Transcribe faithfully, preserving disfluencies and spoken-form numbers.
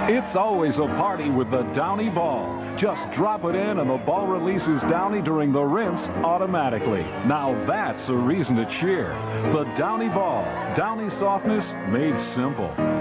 It's always a party with the Downy ball. Just drop it in and the ball releases Downy during the rinse automatically. Now that's a reason to cheer. The Downy ball. Downy softness made simple.